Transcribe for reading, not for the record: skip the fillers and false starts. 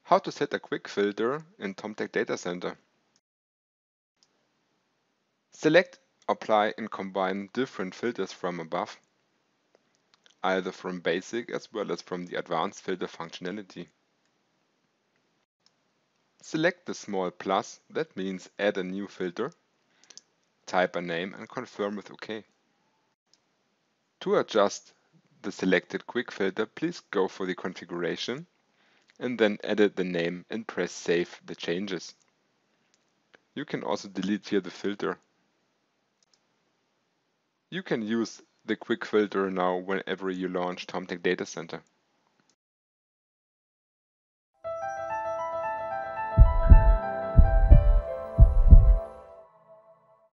How to set a quick filter in TomTec Data Center. Select, apply and combine different filters from above, either from basic as well as from the advanced filter functionality. Select the small plus, that means add a new filter, type a name and confirm with OK. To adjust the selected quick filter, please go for the configuration and then edit the name and press save the changes. You can also delete here the filter. You can use the quick filter now whenever you launch TomTec Data Center.